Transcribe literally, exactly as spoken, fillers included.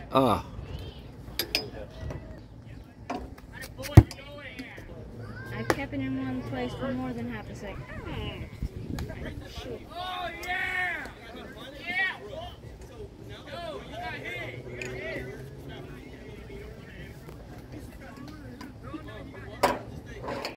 Ah. I've kept it in one place for more than half a second. Shoot.